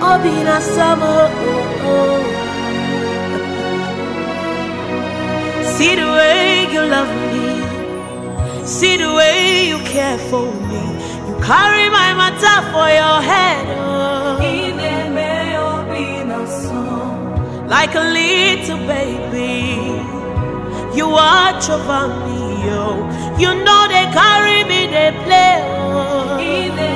Obina summer. See the way you love me, see the way you care for me. You carry my matter for your head, like a little baby. You watch over me, oh. You know they carry me, they play, oh.